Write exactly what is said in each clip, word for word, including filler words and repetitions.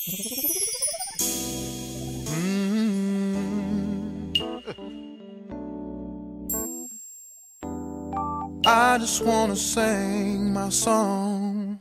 I just wanna sing my song.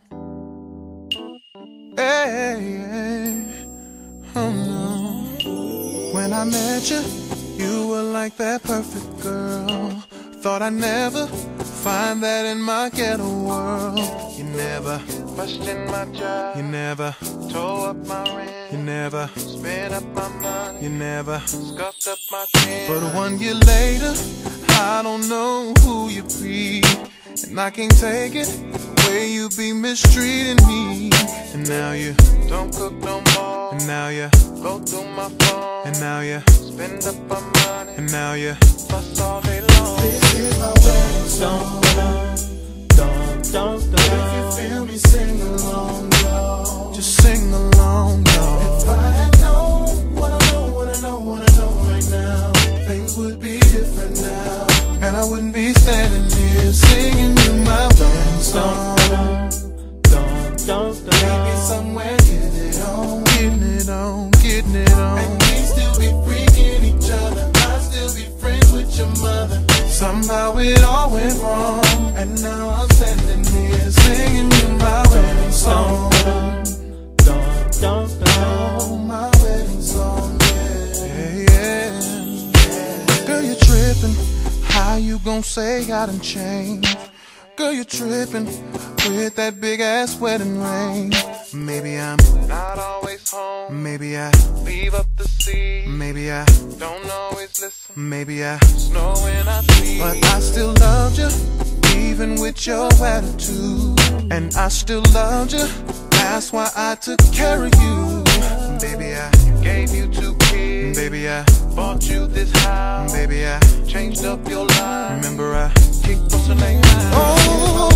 Hey, hey, oh no. When I met you, you were like that perfect girl. Thought I'd never find that in my ghetto world. You never questioned my job. You never tore up my rent. You never spent up my money. You never scuffed up my chin. But one year later, I don't know who you be, and I can't take it the way you be mistreating me. And now you don't cook no more. And now you go through my phone. And now you spend up my money. And now you fuss all day long. This is my wedding song. Don't, don't, don't. If you feel me, sing along, y'all. Just sing along, y'all. If I had known what I know, what I know, what I know right now, things would be different now. And I wouldn't be standing here singing you my wedding song. Don't, don't, don't. Maybe somewhere getting it on. Getting it on, getting it on. And we still be freaking each other. I still be friends with your mother. Somehow it all went wrong, and now I'm standing here singing you my wedding song. Don't, don't, don't, don't. My wedding song, yeah, yeah, yeah. Girl, you're tripping. How you gon' say I done changed? Girl, you're tripping with that big ass wedding ring. Maybe I'm not always home. Maybe I leave up the seat. Maybe I don't always listen. Maybe I snow when I sleep. But I still loved you, even with your attitude. And I still loved you, that's why I took care of you. Baby, I gave you two kids. Baby, I bought you this house. Baby, I changed up your life. Remember I kicked what's her name out. Oh,